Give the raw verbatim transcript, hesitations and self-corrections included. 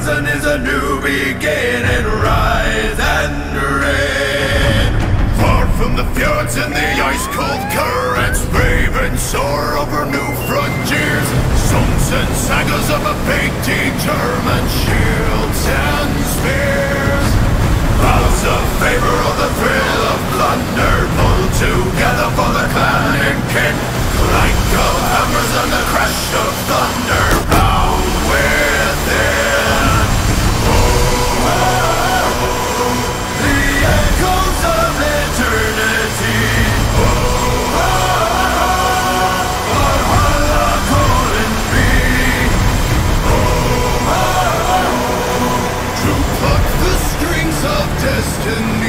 present is a new beginning. Rise and reign. Far from the fjords and the ice-cold currents, brave and soar over new frontiers. Sons and sagas of a fate determined, shields and spears. Vows of favor of the thrill of plunder, pull together for the clan and kin. Clank of hammers and the crash of thunder, bound within. Oh, oh, oh, the echoes of eternity. Oh, oh, oh, what Allah calling me. Oh, oh, oh, to pluck the strings of destiny.